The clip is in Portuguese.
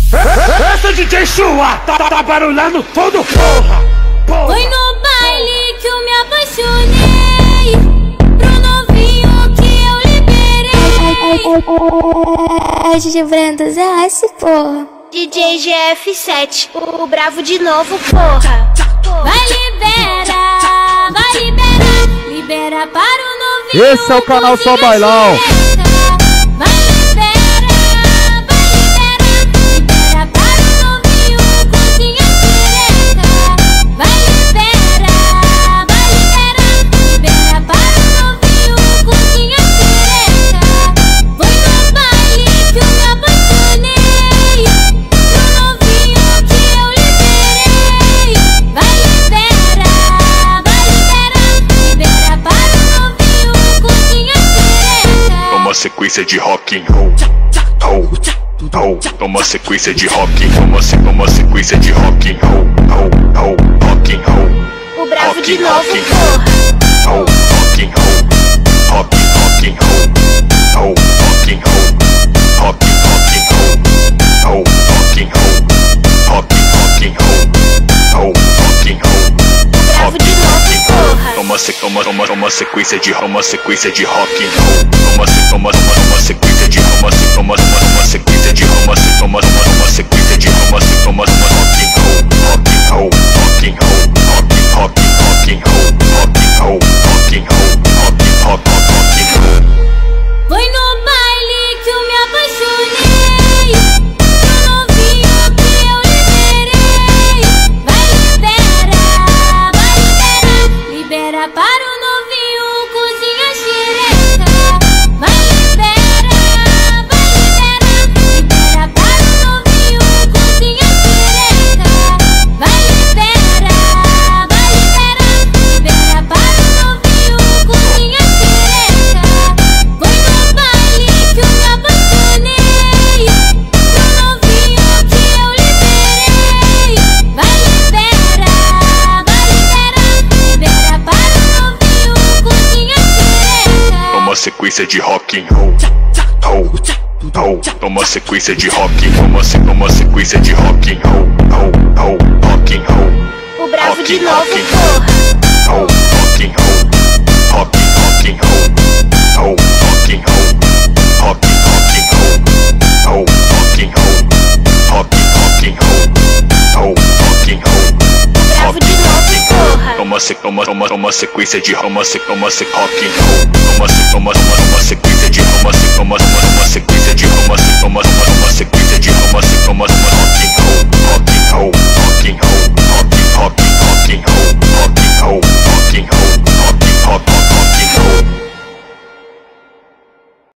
Essa DJ Chua tá barulhando todo, porra! Foi no baile que eu me apaixonei, pro novinho que eu liberei. Ai, DJ Brandas é esse, porra. DJ GF7, o bravo de novo, porra. Vai libera para o novinho. Esse é o canal Só Bailão. Sequência de rock and roll, toma sequência de rock, toma sequência de rock and roll, rock and roll. O bravo de novo, rock and porra. Rock and roll, rock and roll, rock and roll, rock and roll, rock and roll, rock and roll, rock and roll. O bravo de novo, porra. Toma sequência de rock and roll, toma sequência de rock and roll, sequência de rock and roll, rock and roll, rock and roll, rock and roll. Foi no baile que eu me apaixonei, pro novinho que eu liberei. Libera para o novinho, cozinha xereca. Libera para o novinho, cozinha xereca. Libera para o novinho, cozinha xereca. Foi no baile que eu me apaixonei, pro novinho que eu liberei. Libera para o novinho, cozinha xereca. Toma sequência de rock and roll, toma sequência de rock, toma sequência de rock and roll, rock and roll. O bravo de novo, rock and porra. rock and roll, rock and roll, rock and roll, rock and roll, rock and roll, rock and roll, rock and roll. O bravo de novo, porra. Toma sequência de rock and roll, toma sequência de rock and roll.